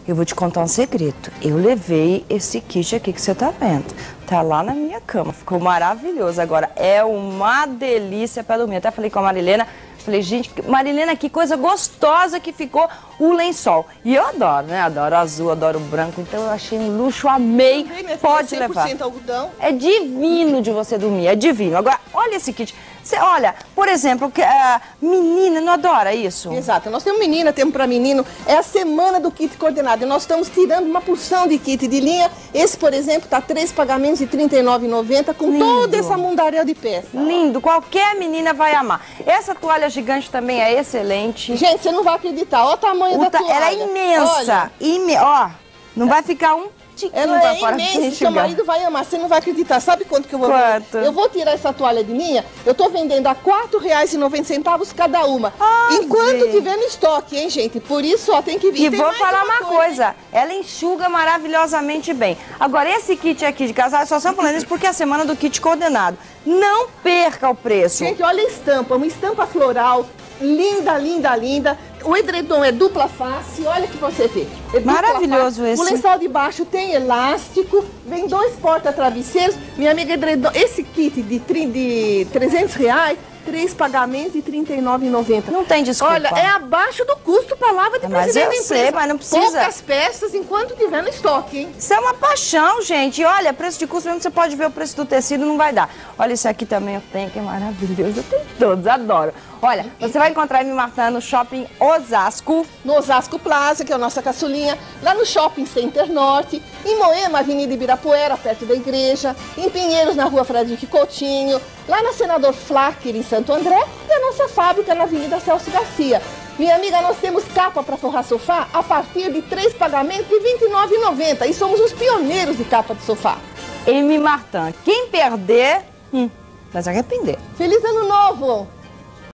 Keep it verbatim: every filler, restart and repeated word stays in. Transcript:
eu vou te contar um segredo. Eu levei esse kit aqui que você tá vendo. Tá lá na minha cama, ficou maravilhoso. Agora, é uma delícia pra dormir. Até falei com a Marilena, falei, gente, Marilena, que coisa gostosa que ficou o lençol. E eu adoro, né? Adoro azul, adoro branco. Então eu achei um luxo, amei. Também, Pode filha, levar. cem por cento algodão. É divino de você dormir, é divino. Agora, olha esse kit. Você olha, por exemplo, que a menina não adora isso? Exato. Nós temos menina, temos para menino. É a semana do kit coordenado. E nós estamos tirando uma porção de kit de linha. Esse, por exemplo, tá três pagamentos de trinta e nove reais e noventa centavos com Lindo. toda essa mundaréu de peça. Lindo, qualquer menina vai amar. Essa toalha gigante também é excelente. Gente, você não vai acreditar. Olha o tamanho O da ta- toalha. Ela é imensa. Olha, Ime... Ó, não vai ficar um tiquinho ela pra é fora pra imensa. gente Seu jogar. marido vai amar. Você não vai acreditar. Sabe quanto que eu vou Quanto? vender? Eu vou tirar essa toalha de linha. Eu tô vendendo a quatro reais e noventa centavos cada uma. Ah, enquanto gente. tiver no estoque, hein, gente? Por isso, ó, tem que vir. E Tem vou mais falar uma coisa, hein? ela enxuga maravilhosamente bem. Agora, esse kit aqui de casal, só estamos falando isso porque é a semana do kit coordenado. Não perca o preço. Gente, olha a estampa, uma estampa floral, linda, linda, linda. O edredom é dupla face, olha que você vê. É dupla Maravilhoso face. esse. O lençol de baixo tem elástico, vem dois porta-travesseiros. Minha amiga, edredom, esse kit de, tri- de trezentos reais, três pagamentos de trinta e nove reais e noventa centavos. Não tem desculpa. Olha, é abaixo do custo, palavra de Mas presidente eu da sei, empresa. mas não precisa. Poucas peças enquanto tiver no estoque, hein? Isso é uma paixão, gente. Olha, preço de custo mesmo, você pode ver o preço do tecido, não vai dar. Olha, esse aqui também eu tenho, que é maravilhoso. Eu tenho todos, adoro. Olha, você vai encontrar em Martã no Shopping Osasco. No Osasco Plaza, que é a nossa caçulinha, lá no Shopping Center Norte, em Moema, Avenida Ibirapuera, perto da igreja, em Pinheiros, na Rua Fradique Coutinho, lá na Senador Flacker, em Santo André, e a nossa fábrica na Avenida Celso Garcia. Minha amiga, nós temos capa para forrar sofá a partir de três pagamentos de vinte e nove reais e noventa centavos e somos os pioneiros de capa de sofá. M. Martã. Quem perder, hum, vai se arrepender. Feliz Ano Novo!